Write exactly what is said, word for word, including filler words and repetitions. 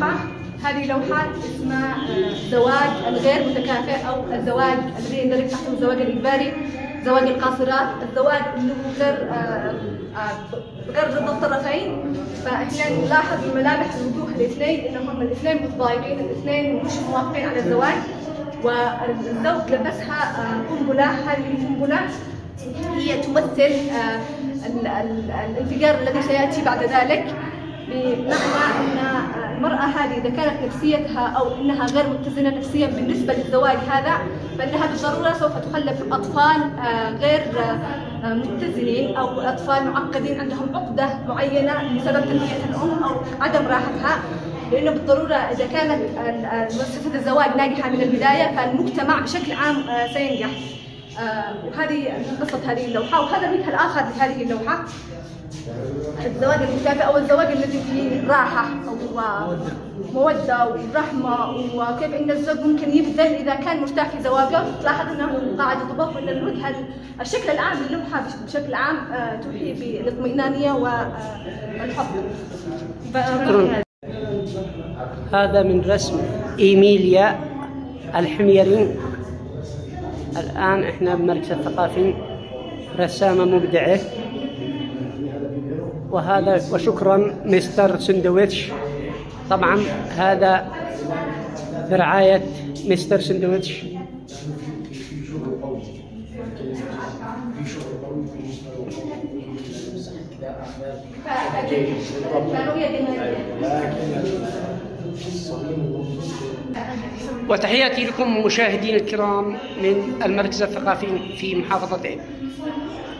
لوحة. هذه لوحة اسمها الزواج الغير متكافئ أو الزواج الذي يندرج تحته الزواج الإجباري، زواج القاصرات، الزواج اللي هو غير غير ضد الطرفين. فاحنا نلاحظ ملامح الوجوه الاثنين انهم الاثنين متضايقين، الاثنين مش موافقين على الزواج. والزوج لبسها قنبلة، هذه القنبلة هي تمثل الانفجار الذي سيأتي بعد ذلك، بمعنى أن المرأة هذه إذا كانت نفسيتها أو أنها غير متزنة نفسيا بالنسبة للزواج هذا، فإنها بالضرورة سوف تخلف أطفال غير متزنين أو أطفال معقدين عندهم عقدة معينة بسبب تربية الأم أو عدم راحتها. لأنه بالضرورة إذا كانت مؤسسة الزواج ناجحة من البداية فالمجتمع بشكل عام سينجح. وهذه قصة هذه اللوحة. وهذا الوجه الآخر لهذه اللوحة، الزواج المكافئ أو الزواج الذي فيه راحة أو مودة ورحمة، وكيف أن الزوج ممكن يبذل إذا كان مرتاح في زواجه. لاحظ أنه قاعد تضاف أن الوجه الشكل العام للوحة بشكل عام توحي بالاطمئنانية والحب. هذا من رسم إيميليا الحميري. الآن إحنا بمركز الثقافي، رسامة مبدعة. وهذا وشكرا مستر سندويتش. طبعا هذا برعاية مستر سندويتش. وتحياتي لكم مشاهدين الكرام من المركز الثقافي في محافظة عين.